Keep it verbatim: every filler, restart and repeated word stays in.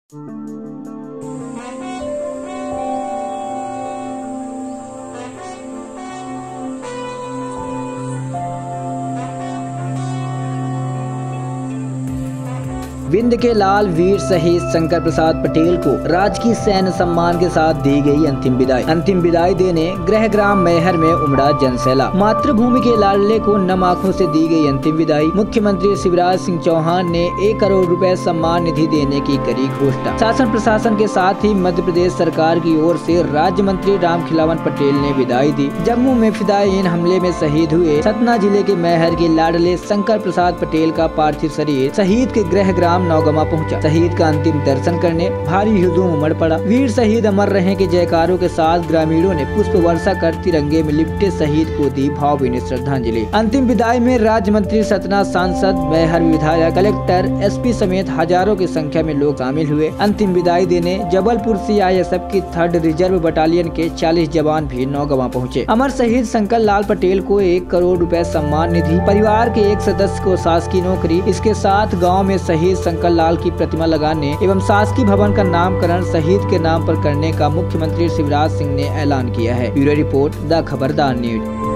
विंध्य के लाल वीर शहीद शंकर प्रसाद पटेल को राजकीय सैन्य सम्मान के साथ दी गई अंतिम विदाई। अंतिम विदाई देने गृह ग्राम मैहर में उमड़ा जनसैलाब। मातृभूमि के लाडले को नम आंखों से दी गई अंतिम विदाई। मुख्यमंत्री शिवराज सिंह चौहान ने एक करोड़ रुपए सम्मान निधि देने की करी घोषणा। शासन प्रशासन के साथ ही मध्य प्रदेश सरकार की ओर से राज्य मंत्री रामखिलावन पटेल ने विदाई दी। जम्मू में फिदायीन हमले में शहीद हुए सतना जिले के मैहर के लाडले शंकर प्रसाद पटेल का पार्थिव शरीर शहीद के गृह ग्राम नौगमा पहुंचा। शहीद का अंतिम दर्शन करने भारी हुजूम उमड़ पड़ा। वीर शहीद अमर रहे के जयकारों के साथ ग्रामीणों ने पुष्प वर्षा कर तिरंगे में लिपटे शहीद को दी भावभीनी श्रद्धांजलि। अंतिम विदाई में राज्य मंत्री सतना, सांसद, मैहर विधायक, कलेक्टर, एसपी समेत हजारों की संख्या में लोग शामिल हुए। अंतिम विदाई देने Jabalpur C I S F की थर्ड रिजर्व बटालियन के चालीस जवान भी नौगवा पहुँचे। अमर शहीद शंकर लाल पटेल को एक करोड़ रुपए सम्मान निधि, परिवार के एक सदस्य को शासकीय नौकरी, इसके साथ गाँव में शहीद शंकर लाल की प्रतिमा लगाने एवं शासकीय भवन का नामकरण शहीद के नाम पर करने का मुख्यमंत्री शिवराज सिंह ने ऐलान किया है। Bureau report, the Khabardar news.